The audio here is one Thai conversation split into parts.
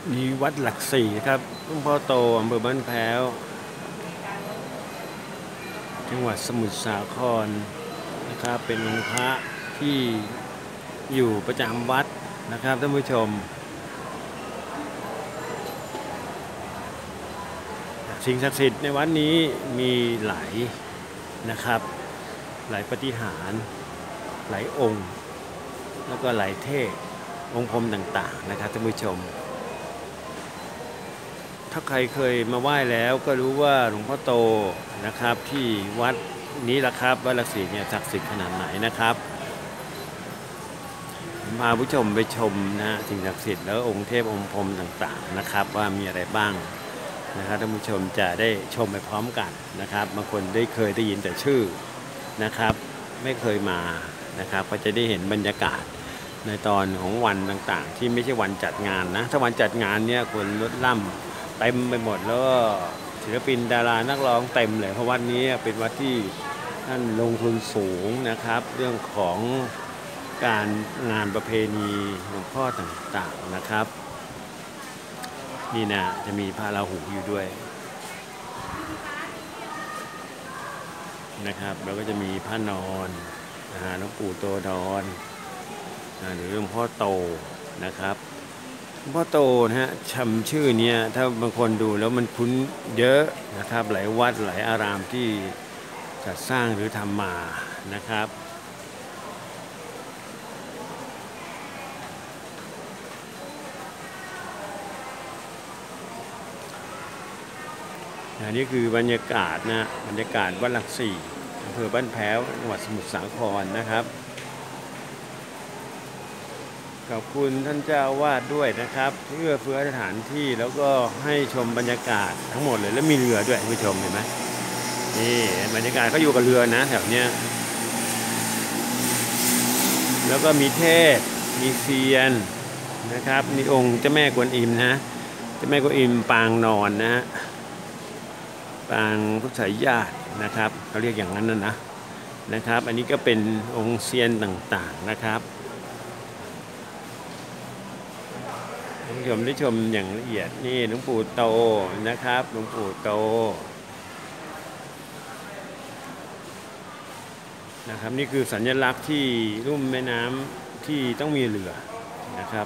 มีวัดหลักสี่ครับหลวงพ่อโตอำเภอบ้านแพ้วจังหวัดสมุทรสาครนะครับเป็นองค์พระที่อยู่ประจำวัดนะครับท่านผู้ชมสิ่งศักดิ์สิทธิ์ในวัดนี้มีหลายนะครับหลายปาฏิหาริย์หลายองค์แล้วก็หลายเทพองค์พรหมต่างๆนะครับท่านผู้ชมถ้าใครเคยมาไหว้แล้วก็รู้ว่าหลวงพ่อโตนะครับที่วัดนี้ละครับวัดหลักสี่เนี่ยศักดิ์สิทธิ์ขนาดไหนนะครับพาผู้ชมไปชมนะสิ่งศักดิ์สิทธิ์แล้วองค์เทพองค์พรหมต่างๆนะครับว่ามีอะไรบ้างนะครับท่านผู้ชมจะได้ชมไปพร้อมกันนะครับบางคนเคยได้ยินแต่ชื่อนะครับไม่เคยมานะครับก็จะได้เห็นบรรยากาศในตอนของวันต่างๆที่ไม่ใช่วันจัดงานนะถ้าวันจัดงานเนี่ยคนล้นล่ำเต็มไปหมดแล้วก็ศิลปินดารานักร้องเต็มเลยเพราะวัดนี้เป็นวัดที่ท่านลงทุนสูงนะครับเรื่องของการงานประเพณีหลวงพ่อต่างๆนะครับนี่นะจะมีพระราหูอยู่ด้วยนะครับแล้วก็จะมีพระนอนหลวงปู่โตดอนหรือหลวงพ่อโตนะครับหลวงพ่อโตนะฮะชื่อเนี้ยถ้าบางคนดูแล้วมันคุ้นเยอะนะครับหลายวัดหลายอารามที่จัดสร้างหรือทำมานะครับนี่คือบรรยากาศนะบรรยากาศวัดหลักสี่อำเภอบ้านแพ้วจังหวัดสมุทรสาครนะครับขอบคุณท่านเจ้าวาดด้วยนะครับที่เอื้อเฟื้อสถานที่แล้วก็ให้ชมบรรยากาศทั้งหมดเลยแล้วมีเรือด้วยผู้ชมเห็นไหมนี่บรรยากาศเขาอยู่กับเรือนะแถวเนี้ยแล้วก็มีเทพมีเซียนนะครับมีองค์เจ้าแม่กวนอิมนะเจ้าแม่กวนอิมปางนอนนะปางพุทธสายญาตินะครับเขาเรียกอย่างนั้นนะครับอันนี้ก็เป็นองค์เซียนต่างๆนะครับท่านผู้ชมได้ชมอย่างละเอียดนี่หลวงปู่โตนะครับหลวงปู่โตนะครับนี่คือสัญลักษณ์ที่ลุ่มแม่น้ำที่ต้องมีเรือนะครับ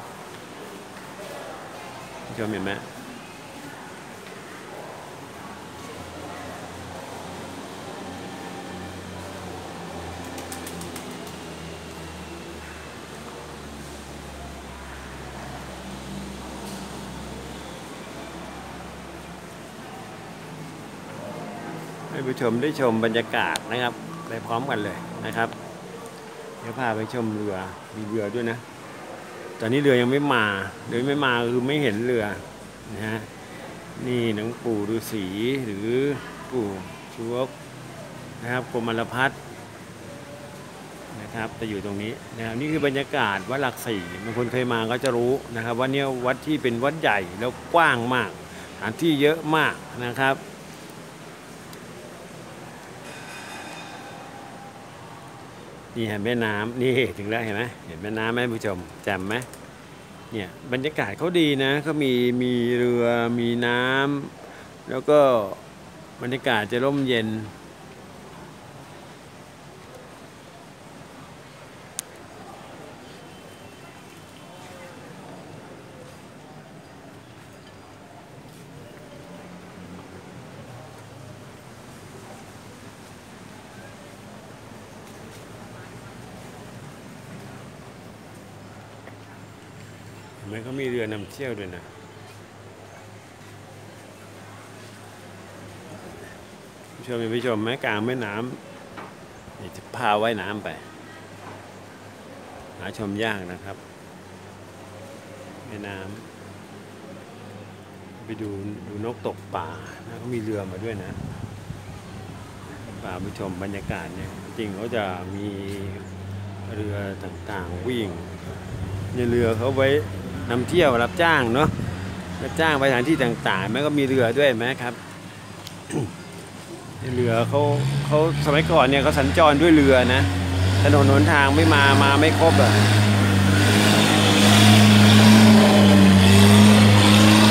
ท่านผู้ชมเห็นไหมให้ผู้ชมได้ชมบรรยากาศนะครับไปพร้อมกันเลยนะครับเดี๋ยวพาไปชมเรือมีเรือด้วยนะตอนนี้เรือยังไม่มาคือไม่เห็นเรือนะฮะนี่หลวงปู่ฤาษีหรือปู่ชูวกนะครับกรมลพัฒน์นะครับจะอยู่ตรงนี้นะครับนี่คือบรรยากาศวัดหลักสี่บางคนเคยมาก็จะรู้นะครับว่าเนี่ยวัดที่เป็นวัดใหญ่แล้วกว้างมากสถานที่เยอะมากนะครับนี่เห็นแม่น้ำนี่ถึงแล้วเห็นไหมเห็นแม่น้ำไหมผู้ชมจำไหมเนี่ยบรรยากาศเขาดีนะเขามีเรือมีน้ำแล้วก็บรรยากาศจะร่มเย็นมันก็มีเรือนำเที่ยวด้วยนะผู้ชมไปชมแม่กลางแม่น้ำจะพาว่ายน้ำไปหาชมยากนะครับแม่น้ำไปดูนกตกป่านะเขามีเรือมาด้วยนะพาไปชมบรรยากาศเนี่ยจริงเขาจะมีเรือต่างๆวิ่งในเรือเขาไว้นำเที่ยวรับจ้างเนาะรับจ้างไปสถานที่ต่างๆแม้ก็มีเรือด้วยไหมครับ เรือเขาสมัยก่อนเนี่ยเขาสัญจรด้วยเรือนะถนนหนทางไม่มาไม่ครบอ่ะ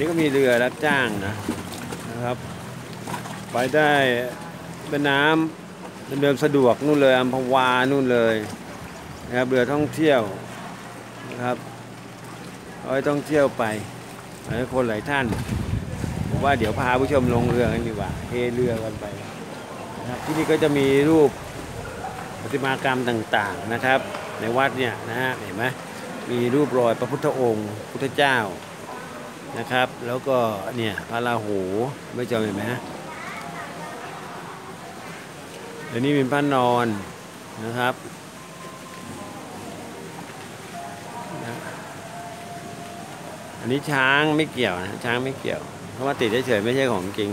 ก็มีเรือรับจ้างนะครับไปได้แม่น้ำเดินสะดวกนู่นเลยอัมพวานู่นเลยนะครับเรือท่องเที่ยวนะครับเอาไว้ท่องเที่ยวไปหลายคนหลายท่านผมว่าเดี๋ยวพาผู้ชมลงเรือกันดีกว่าเฮเรือกันไปนะครับที่นี่ก็จะมีรูปประติมากรรมต่างๆนะครับในวัดเนี่ยนะฮะเห็นไหมมีรูปรอยพระพุทธองค์พุทธเจ้านะครับแล้วก็เนี่ยพระราหูไม่จำเห็นไหมฮะเดี๋ยวนี้เป็นพระนอนนะครับอันนี้ช้างไม่เกี่ยวนะช้างไม่เกี่ยวเพราะว่าติดเฉยๆไม่ใช่ของจริง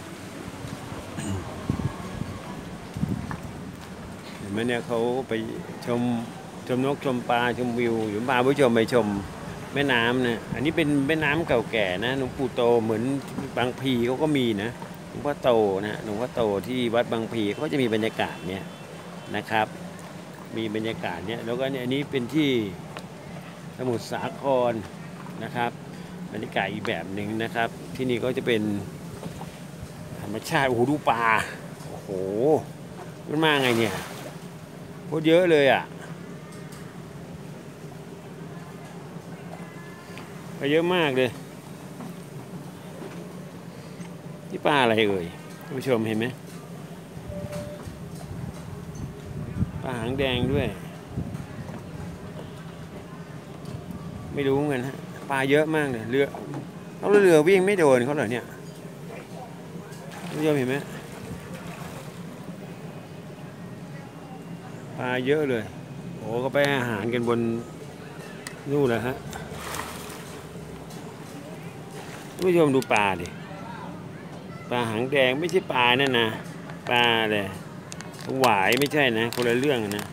เห็นไหมเนี่ยเขาไปชมนกชมปลาชมวิวอยู่พาผู้ชมไปชมแม่น้ำนะอันนี้เป็นแม่น้ำเก่าแก่นะหลวงปู่โตเหมือนบางพลีเขาก็มีนะหลวงพ่อโตนะหลวงพ่อโตที่วัดบางพลีเขาจะมีบรรยากาศเนี่ยนะครับมีบรรยากาศเนี่ยแล้วก็เนี่ยอันนี้เป็นที่สมุทรสาครนะครับบรรยากาศอีกแบบหนึ่งนะครับที่นี่ก็จะเป็นธรรมชาติโอ้โหดูปลาโอ้โหมันมาไงเนี่ยโคตรเยอะเลยอ่ะไปเยอะมากเลยนี่ปลาอะไรเอ่ยท่านผู้ชมเห็นไหมปลาหางแดงด้วยไม่รู้เหมือนกันฮะปลาเยอะมากเลยเรือวิ่งไม่โดนเขาเหรอเนี่ยท่านผู้ชมเห็นไหมปลาเยอะเลยโอ้ก็ไปอาหารกันบนนู่นแหละฮะท่านผู้ชมดูปลาดิปลาหางแดงไม่ใช่ปลานั่นนะปลาเลยหวายไม่ใช่นะคนละเรื่องนะ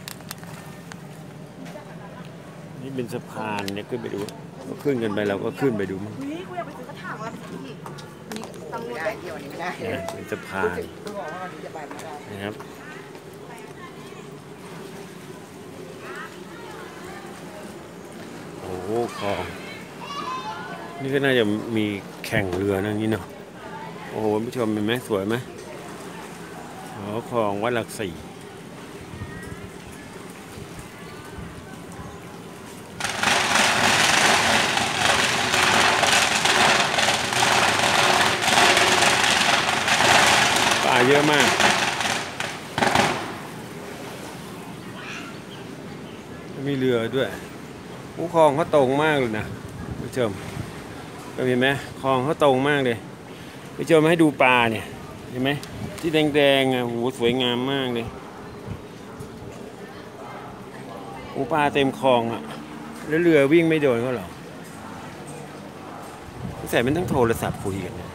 นี่เป็นสะพานเนี่ยขึ้นไปดูก็ขึ้นกันไปเราก็ขึ้นไปดูมั้งนี่กูอยากไปซื้อกระถางแล้วพี่นี่ตังค์ได้เที่ยวนี้ไม่ได้เป็นสะพานนะครับโอ้โหคลองนี่ก็น่าจะมีแข่งเรือนะนี่เนาะโอ้โหผู้ชมเห็นไหมสวยไหมอ๋อคลองวัดหลักสี่ปลาเยอะมากมีเรือด้วยคลองเขาตรงมากเลยนะผู้ชมเห็นไหมคลองเขาตรงมากเลยผู้ชมให้ดูปลาเนี่ยเห็นไหมที่แดงๆอ่ะโหสวยงามมากเลยปลาเต็มคลองอ่ะแล้วเรือวิ่งไม่โดนเขาหรอใส่มันต้องโทรศัพท์คุยกันนะ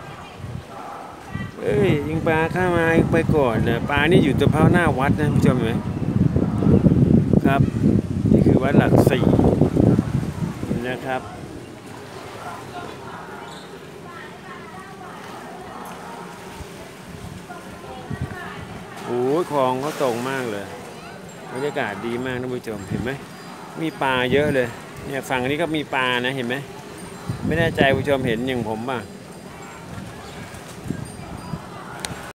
เอ้ยยิงปลาข้ามาไปก่อนนะปลานี่อยู่ตรงเพาหน้าวัดนะผู้ชมเห็นไหมครับนี่คือวัดหลักสี่นะครับโอ้ยคลองเขาตรงมากเลยบรรยากาศดีมากท่านผู้ชมเห็นไหมมีปลาเยอะเลยเนี่ยฝั่งนี้ก็มีปลานะเห็นไหมไม่แน่ใจผู้ชมเห็นอย่างผมป่ะ